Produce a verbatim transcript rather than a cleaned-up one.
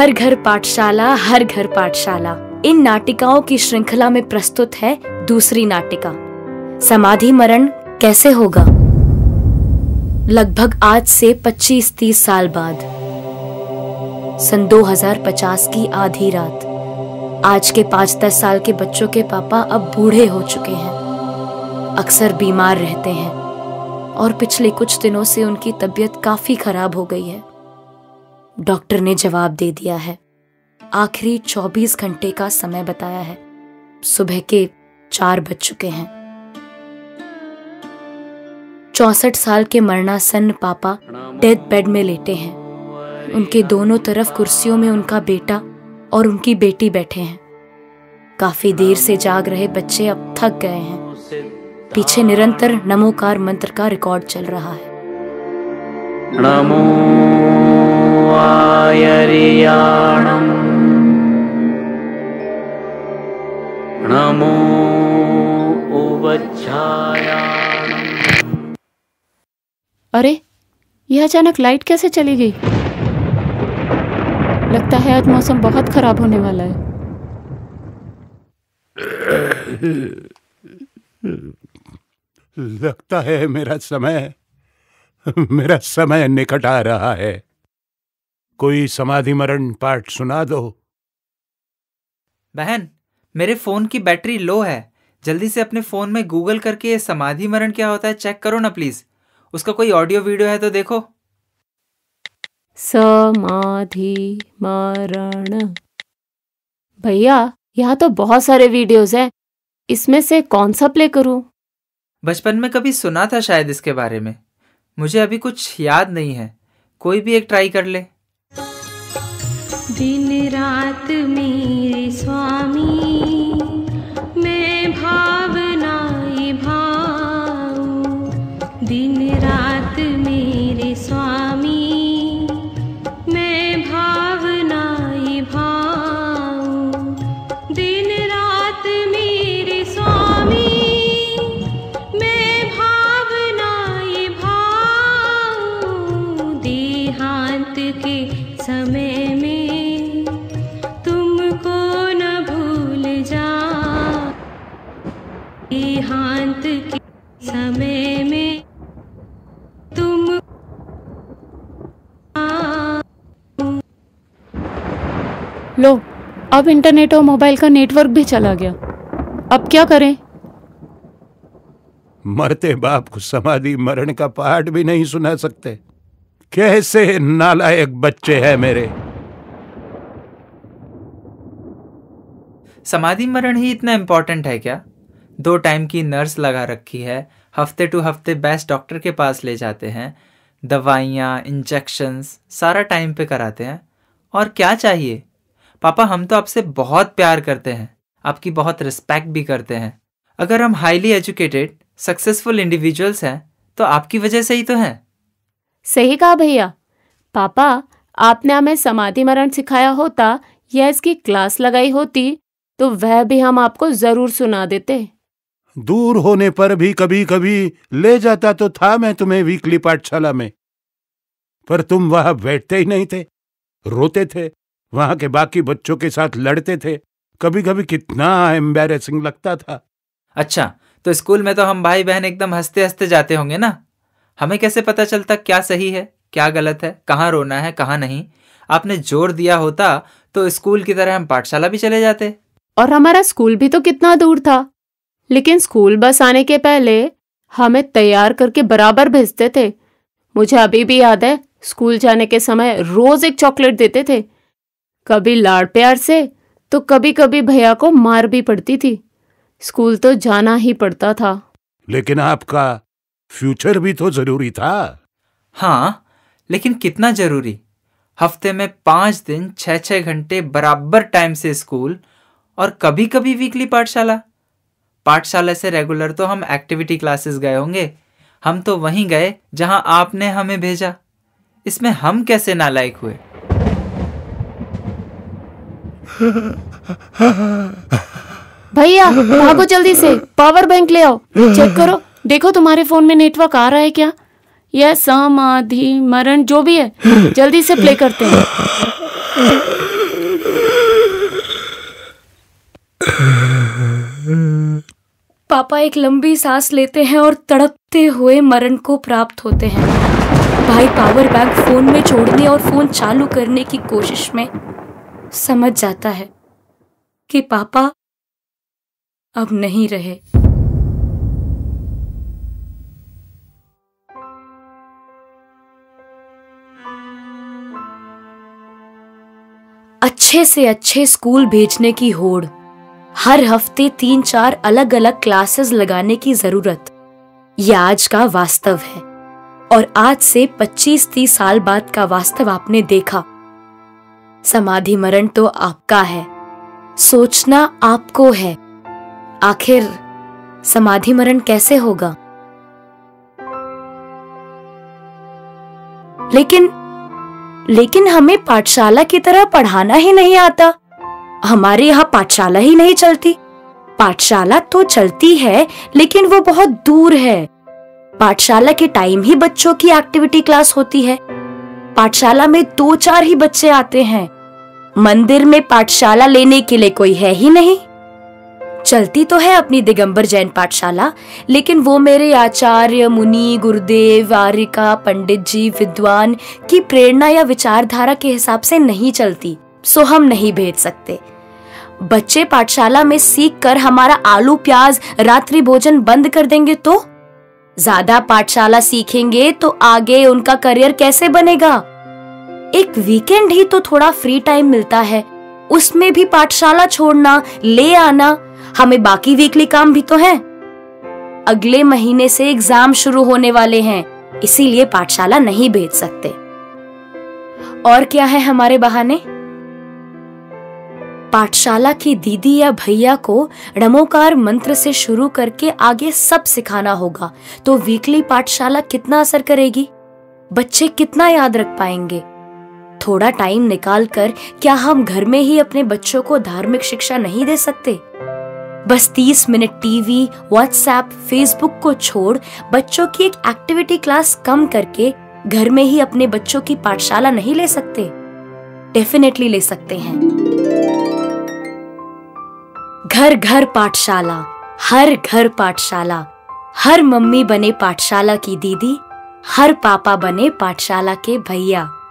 हर घर पाठशाला, हर घर पाठशाला। इन नाटिकाओं की श्रृंखला में प्रस्तुत है दूसरी नाटिका समाधि मरण कैसे होगा। लगभग आज से पच्चीस तीस साल बाद, सन दो हज़ार पचास की आधी रात। आज के पाँच दस साल के बच्चों के पापा अब बूढ़े हो चुके हैं, अक्सर बीमार रहते हैं और पिछले कुछ दिनों से उनकी तबीयत काफी खराब हो गई है। डॉक्टर ने जवाब दे दिया है। आखिरी चौबीस घंटे का समय बताया है। सुबह के चार बज चुके हैं। चौसठ साल के मरणासन्न पापा डेथ बेड में लेटे हैं। उनके दोनों तरफ कुर्सियों में उनका बेटा और उनकी बेटी बैठे हैं। काफी देर से जाग रहे बच्चे अब थक गए हैं। पीछे निरंतर नमोकार मंत्र का रिकॉर्ड चल रहा है। नमो आयर्याणं नमो उवच्छायाणं। अरे, यह अचानक लाइट कैसे चली गई? लगता है आज मौसम बहुत खराब होने वाला है। लगता है मेरा समय मेरा समय निकट आ रहा है। कोई समाधि मरण पाठ सुना दो। बहन, मेरे फोन की बैटरी लो है। जल्दी से अपने फोन में गूगल करके समाधि मरण क्या होता है चेक करो ना प्लीज। उसका कोई ऑडियो वीडियो है तो देखो। समाधि मरण। भैया, यहाँ तो बहुत सारे वीडियोस हैं। इसमें से कौन सा प्ले करूं? बचपन में कभी सुना था शायद इसके बारे में। मुझे अभी कुछ याद नहीं है। कोई भी एक ट्राई कर ले। दिन रात मेरे स्वामी मैं भावनाएं भाऊं। दिन रात मेरे स्वामी मैं भावनाएं भाऊं। दिन रात मेरे स्वामी मैं भावनाएं भाऊं। देहांत के समय में देहांत के समय में तुम। लो, अब इंटरनेट और मोबाइल का नेटवर्क भी चला गया। अब क्या करें? मरते बाप को समाधि मरण का पाठ भी नहीं सुना सकते। कैसे नालायक बच्चे हैं मेरे। समाधि मरण ही इतना इम्पोर्टेंट है क्या? दो टाइम की नर्स लगा रखी है, हफ्ते टू हफ्ते बेस्ट डॉक्टर के पास ले जाते हैं, दवाइयाँ इंजेक्शंस सारा टाइम पे कराते हैं। और क्या चाहिए? पापा, हम तो आपसे बहुत प्यार करते हैं, आपकी बहुत रिस्पेक्ट भी करते हैं। अगर हम हाईली एजुकेटेड सक्सेसफुल इंडिविजुअल्स हैं तो आपकी वजह से ही तो हैं। सही कहा भैया। पापा, आपने हमें समाधि मरण सिखाया होता या इसकी क्लास लगाई होती तो वह भी हम आपको जरूर सुना देते। दूर होने पर भी कभी कभी ले जाता तो था मैं तुम्हें वीकली पाठशाला में, पर तुम वहां बैठते ही नहीं थे, रोते थे, वहां के बाकी बच्चों के साथ लड़ते थे। कभी कभी कितना एम्बैरेसिंग लगता था। अच्छा, तो स्कूल में तो हम भाई बहन एकदम हंसते हंसते जाते होंगे ना। हमें कैसे पता चलता क्या सही है क्या गलत है, कहाँ रोना है कहाँ नहीं? आपने जोर दिया होता तो स्कूल की तरह हम पाठशाला भी चले जाते। और हमारा स्कूल भी तो कितना दूर था, लेकिन स्कूल बस आने के पहले हमें तैयार करके बराबर भेजते थे। मुझे अभी भी याद है, स्कूल जाने के समय रोज एक चॉकलेट देते थे। कभी लाड़ प्यार से तो कभी कभी भैया को मार भी पड़ती थी। स्कूल तो जाना ही पड़ता था। लेकिन आपका फ्यूचर भी तो जरूरी था। हाँ, लेकिन कितना जरूरी? हफ्ते में पांच दिन छह छह घंटे बराबर टाइम से स्कूल और कभी कभी वीकली पाठशाला। पाठशाला से रेगुलर तो हम एक्टिविटी क्लासेस गए होंगे। हम तो वहीं गए जहां आपने हमें भेजा। इसमें हम कैसे नालायक हुए? भैया, भागो जल्दी से, पावर बैंक ले आओ। चेक करो, देखो तुम्हारे फोन में नेटवर्क आ रहा है क्या? यह समाधि मरण जो भी है, जल्दी से प्ले करते हैं। पापा एक लंबी सांस लेते हैं और तड़पते हुए मरण को प्राप्त होते हैं। भाई पावर बैंक फोन में जोड़ने और फोन चालू करने की कोशिश में समझ जाता है कि पापा अब नहीं रहे। अच्छे से अच्छे स्कूल भेजने की होड़, हर हफ्ते तीन चार अलग अलग क्लासेस लगाने की जरूरत, यह आज का वास्तव है। और आज से पच्चीस तीस साल बाद का वास्तव आपने देखा। समाधि मरण तो आपका है, सोचना आपको है। आखिर समाधि मरण कैसे होगा? लेकिन लेकिन हमें पाठशाला की तरह पढ़ाना ही नहीं आता। हमारे यहाँ पाठशाला ही नहीं चलती। पाठशाला तो चलती है लेकिन वो बहुत दूर है। पाठशाला के टाइम ही बच्चों की एक्टिविटी क्लास होती है। पाठशाला में दो चार ही बच्चे आते हैं। मंदिर में पाठशाला लेने के लिए कोई है ही नहीं। चलती तो है अपनी दिगंबर जैन पाठशाला, लेकिन वो मेरे आचार्य, मुनि, गुरुदेव, आर्यिका, पंडित जी, विद्वान की प्रेरणा या विचारधारा के हिसाब से नहीं चलती, सो हम नहीं भेज सकते। बच्चे पाठशाला में सीख कर हमारा आलू प्याज रात्रि भोजन बंद कर देंगे तो ज्यादा पाठशाला सीखेंगे तो आगे उनका करियर कैसे बनेगा? एक वीकेंड ही तो थोड़ा फ्री टाइम मिलता है, उसमें भी पाठशाला छोड़ना, ले आना। हमें बाकी वीकली काम भी तो है। अगले महीने से एग्जाम शुरू होने वाले हैं, इसीलिए पाठशाला नहीं भेज सकते। और क्या है हमारे बहाने? पाठशाला की दीदी या भैया को नमोकार मंत्र से शुरू करके आगे सब सिखाना होगा, तो वीकली पाठशाला कितना असर करेगी? बच्चे कितना याद रख पाएंगे? थोड़ा टाइम निकाल कर क्या हम घर में ही अपने बच्चों को धार्मिक शिक्षा नहीं दे सकते? बस तीस मिनट टीवी, व्हाट्सएप, फेसबुक को छोड़ बच्चों की एक एक्टिविटी क्लास कम करके घर में ही अपने बच्चों की पाठशाला नहीं ले सकते? डेफिनेटली ले सकते हैं। घर घर पाठशाला, हर घर पाठशाला, हर मम्मी बने पाठशाला की दीदी, हर पापा बने पाठशाला के भैया।